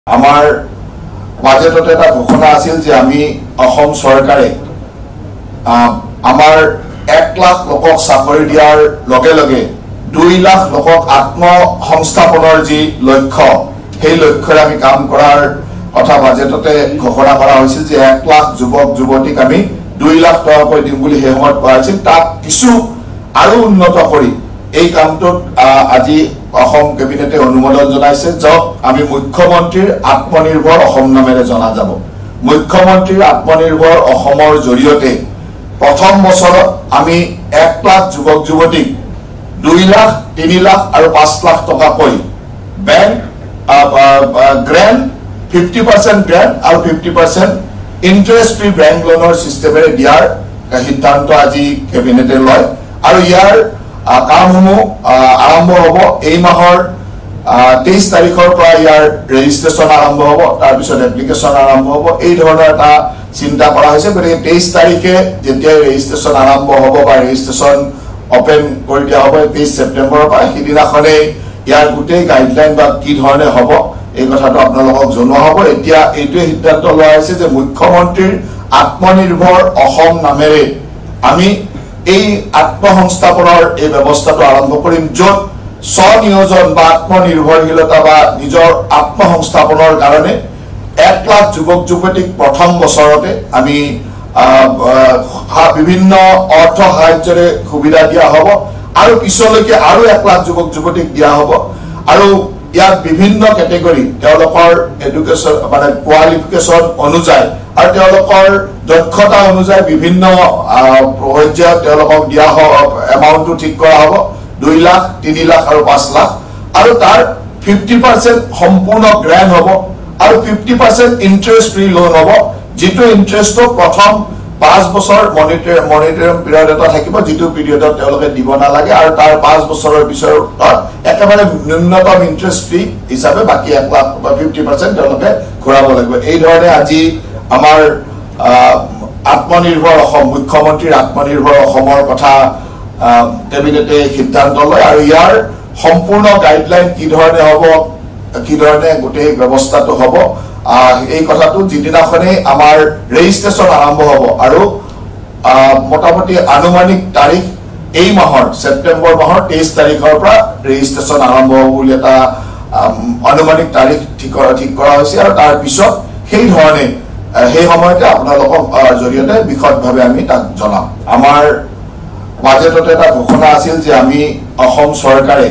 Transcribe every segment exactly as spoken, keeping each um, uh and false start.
আমাৰ বাজেটত এটা ঘোষণা আছিল যে আমি অসম চৰকাৰে আমাৰ এক লাখ লোকক চাকৰি দিয়াৰ লগে লগে দুই লাখ লোকক আত্ম সংস্থাপনৰ যি লক্ষ্য সেই লক্ষ্যৰে আমি কাম কৰাৰ কথা বাজেটতে ঘোষণা কৰা হৈছিল যে এক লাখ যুৱক যুৱতীক আমি দুই লাখ টকাকৈ দিম বুলি সেই সময়ত কোৱা হৈছিল। তাক কিছু আৰু উন্নত কৰি এই কামটোত আজি অসম কেবিনেটে অনুমোদন জনাইছে, য'ত আমি মুখ্যমন্ত্ৰীৰ আত্মনিৰ্ভৰ অসম নামেৰে জনা যাব। মুখ্যমন্ত্ৰীৰ আত্মনিৰ্ভৰ অসমৰ জৰিয়তে প্ৰথম বছৰত আমি এক লাখ যুৱক যুৱতীক দুই লাখ তিনি লাখ আৰু পাঁচ লাখ টকাকৈ bank grant fifty percent grant আৰু fifty percent interest free bank লোনৰ চিষ্টেমেৰে দিয়াৰ সিদ্ধান্ত আজি কেবিনেটে লয় আৰু ইয়াৰ কামসমূহ আৰম্ভ হ'ব এই মাহৰ তেইছ তাৰিখৰ পৰা ইয়াৰ ৰেজিষ্ট্ৰেশ্যন আৰম্ভ হ'ব, তাৰপিছত এপ্লিকেশ্যন আৰম্ভ হ'ব। এই ধৰণৰ এটা চিন্তা কৰা হৈছে। গতিকে তেইছ তাৰিখে যেতিয়া ৰেজিষ্ট্ৰেশ্যন আৰম্ভ হ'ব বা ৰেজিষ্ট্ৰেশ্যন অপেন কৰি দিয়া হ'ব তেইছ ছেপ্টেম্বৰৰ পৰা, সিদিনাখনেই ইয়াৰ গোটেই গাইডলাইন বা কি ধৰণে হ'ব এই কথাটো আপোনালোকক জনোৱা হ'ব। এতিয়া এইটোৱে সিদ্ধান্ত লোৱা হৈছে যে মুখ্যমন্ত্ৰীৰ আত্মনিৰ্ভৰ অসম নামেৰে আমি এই আত্মসংস্থাপনৰ এই ব্যৱস্থাটো আৰম্ভ কৰিম, য'ত স্বনিয়োজন বা আত্মনিৰ্ভৰশীলতা বা নিজৰ আত্মসংস্থাপনৰ কাৰণে এক লাখ যুৱক যুৱতীক প্ৰথম বছৰতে আমি বিভিন্ন অৰ্থ সাহায্যৰে সুবিধা দিয়া হ'ব আৰু পিছলৈকে আৰু এক লাখ যুৱক যুৱতীক দিয়া হ'ব। আৰু ইয়াত বিভিন্ন কেটেগৰী তেওঁলোকৰ এডুকেশ্যন মানে কোৱালিফিকেশ্যন অনুযায়ী আৰু তেওঁলোকৰ দক্ষতা অনুযায়ী বিভিন্ন পৰ্যায়ত তেওঁলোকক দিয়া হ'ব। এমাউণ্টটো ঠিক কৰা হ'ব দুই লাখ তিনি লাখ আৰু পাঁচ লাখ আৰু তাৰ ফিফটি পাৰ্চেণ্ট সম্পূৰ্ণ গ্ৰেণ্ট হ'ব আৰু fifty percent interest free loan হ'ব, যিটো ইণ্টাৰেষ্টটো প্ৰথম পাঁচ বছৰ মনিটৰ মনিটৰিং পিৰিয়ড এটা থাকিব, যিটো পিৰিয়ডত তেওঁলোকে দিব নালাগে আৰু তাৰ পাঁচ বছৰৰ পিছৰ একেবাৰে ন্যূনতম ইণ্টাৰেষ্ট ফ্ৰী হিচাপে বাকী এক লাখ বা ফিফটি পাৰ্চেণ্ট তেওঁলোকে ঘূৰাব লাগিব। এই ধৰণে আজি আমাৰ আত্মনিৰ্ভৰ অসম মুখ্যমন্ত্ৰীৰ আত্মনিৰ্ভৰ অসমৰ কথা কেবিনেটে সিদ্ধান্ত লয় আৰু ইয়াৰ সম্পূৰ্ণ গাইডলাইন কি ধৰণে হ'ব, কি ধৰণে গোটেই ব্যৱস্থাটো হ'ব, এই কথাটো যিদিনাখনেই আমাৰ ৰেজিষ্ট্ৰেশ্যন আৰম্ভ হ'ব আৰু মোটামুটি আনুমানিক তাৰিখ এই মাহৰ ছেপ্টেম্বৰ মাহৰ তেইছ তাৰিখৰ পৰা ৰেজিষ্ট্ৰেশ্যন আৰম্ভ হ'ব বুলি এটা আনুমানিক তাৰিখ ঠিক ঠিক কৰা হৈছে আৰু তাৰ পিছত সেই ধৰণে সেই সময়তে আপোনালোকৰ জৰিয়তে বিশদভাৱে আমি তাক জনাম। আমাৰ বাজেটত এটা ঘোষণা আছিল যে আমি অসম চৰকাৰে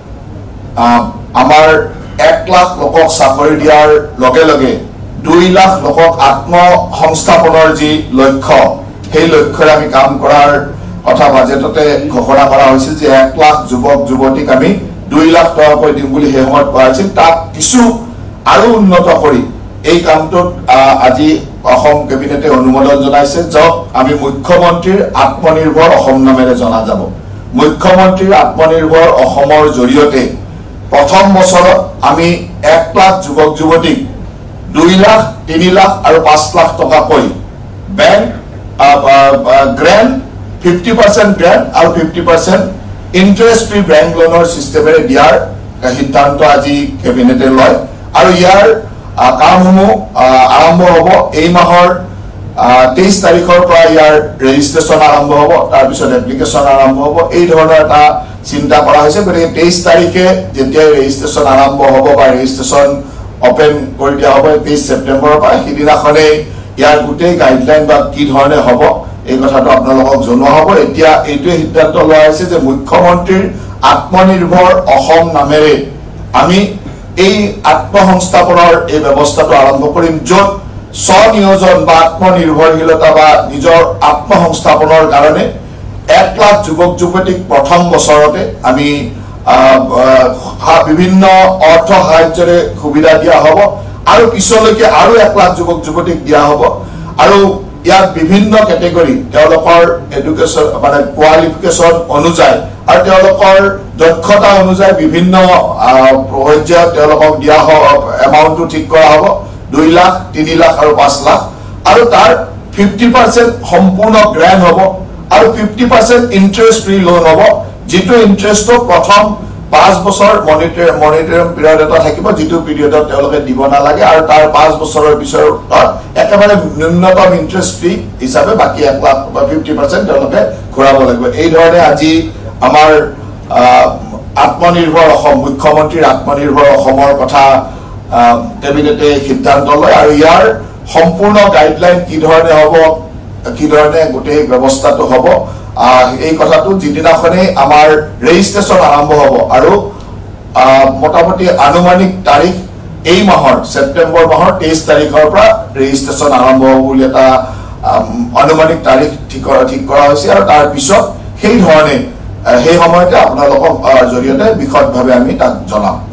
আমাৰ এক লাখ লোকক চাকৰি দিয়াৰ লগে লগে দুই লাখ লোকক আত্ম সংস্থাপনৰ যি লক্ষ্য সেই লক্ষ্যৰে আমি কাম কৰাৰ কথা বাজেটতে ঘোষণা কৰা হৈছিল যে এক লাখ যুৱক যুৱতীক আমি দুই লাখ টকাকৈ দিম বুলি সেই সময়ত কোৱা হৈছিল। তাক কিছু আৰু উন্নত কৰি এই কামটোত আজি অসম কেবিনেটে অনুমোদন জনাইছে, য'ত আমি মুখ্যমন্ত্ৰীৰ আত্মনিৰ্ভৰ অসম নামেৰে জনা যাব। মুখ্যমন্ত্ৰীৰ আত্মনিৰ্ভৰ অসমৰ জৰিয়তে প্ৰথম বছৰত আমি এক লাখ যুৱক যুৱতীক দুই লাখ তিনি লাখ আৰু পাঁচ লাখ টকাকৈ bank grant fifty percent grant আৰু fifty percent interest free bank লোনৰ চিষ্টেমেৰে দিয়াৰ সিদ্ধান্ত আজি কেবিনেটে লয় আৰু ইয়াৰ কামসমূহ আৰম্ভ হ'ব এই মাহৰ তেইছ তাৰিখৰ পৰা ইয়াৰ ৰেজিষ্ট্ৰেশ্যন আৰম্ভ হ'ব, তাৰপিছত এপ্লিকেশ্যন আৰম্ভ হ'ব। এই ধৰণৰ এটা চিন্তা কৰা হৈছে। গতিকে তেইছ তাৰিখে যেতিয়া ৰেজিষ্ট্ৰেশ্যন আৰম্ভ হ'ব বা ৰেজিষ্ট্ৰেশ্যন অপেন কৰি দিয়া হ'ব তেইছ ছেপ্টেম্বৰৰ পৰা, সিদিনাখনেই ইয়াৰ গোটেই গাইডলাইন বা কি ধৰণে হ'ব এই কথাটো আপোনালোকক জনোৱা হ'ব। এতিয়া এইটোৱে সিদ্ধান্ত লোৱা হৈছে যে মুখ্যমন্ত্ৰীৰ আত্মনিৰ্ভৰ অসম নামেৰে আমি এই আত্মসংস্থাপনৰ এই ব্যৱস্থাটো আৰম্ভ কৰিম, য'ত স্বনিয়োজন বা আত্মনিৰ্ভৰশীলতা বা নিজৰ আত্মসংস্থাপনৰ কাৰণে এক লাখ যুৱক যুৱতীক প্ৰথম বছৰতে আমি বিভিন্ন অৰ্থ সাহায্যৰে সুবিধা দিয়া হ'ব আৰু পিছলৈকে আৰু এক লাখ যুৱক যুৱতীক দিয়া হ'ব আৰু ইয়াত বিভিন্ন কেটেগৰী তেওঁলোকৰ এডুকেশ্যন মানে কোৱালিফিকেশ্যন অনুযায়ী আৰু তেওঁলোকৰ দক্ষতা অনুযায়ী বিভিন্ন পৰ্যায়ত তেওঁলোকক দিয়া হ'ব। এমাউণ্টটো ঠিক কৰা হ'ব দুই লাখ তিনি লাখ আৰু পাঁচ লাখ আৰু তাৰ ফিফটি পাৰ্চেণ্ট সম্পূৰ্ণ গ্ৰেণ্ট হ'ব আৰু fifty percent interest free loan হ'ব, যিটো ইণ্টাৰেষ্টটো প্ৰথম পাঁচ বছৰ মনিটৰ মনিটৰিং পিৰিয়ড এটা থাকিব, যিটো পিৰিয়ডত তেওঁলোকে দিব নালাগে, আৰু তাৰ পাঁচ বছৰৰ পিছৰত একেবাৰে ন্যূনতম ইণ্টাৰেষ্ট ফ্ৰী হিচাপে বাকী এক লাখ বা ফিফটি পাৰ্চেণ্ট তেওঁলোকে ঘূৰাব লাগিব। এই ধৰণে আজি আমাৰ আত্মনিৰ্ভৰ অসম, মুখ্যমন্ত্ৰীৰ আত্মনিৰ্ভৰ অসমৰ কথা কেবিনেটে সিদ্ধান্ত লয়, আৰু ইয়াৰ সম্পূৰ্ণ গাইডলাইন কি ধৰণে হ'ব, কি ধৰণে গোটেই ব্যৱস্থাটো হ'ব, এই কথাটো যিদিনাখনেই আমাৰ ৰেজিষ্ট্ৰেশ্যন আৰম্ভ হ'ব, আৰু মোটামুটি আনুমানিক তাৰিখ এই মাহৰ ছেপ্টেম্বৰ মাহৰ তেইছ তাৰিখৰ পৰা ৰেজিষ্ট্ৰেশ্যন আৰম্ভ হ'ব বুলি এটা আনুমানিক তাৰিখ ঠিক ঠিক কৰা হৈছে, আৰু তাৰ পিছত সেই ধৰণে সেই সময়তে আপোনালোকক জৰিয়তে বিশদভাৱে আমি তাক জনাম।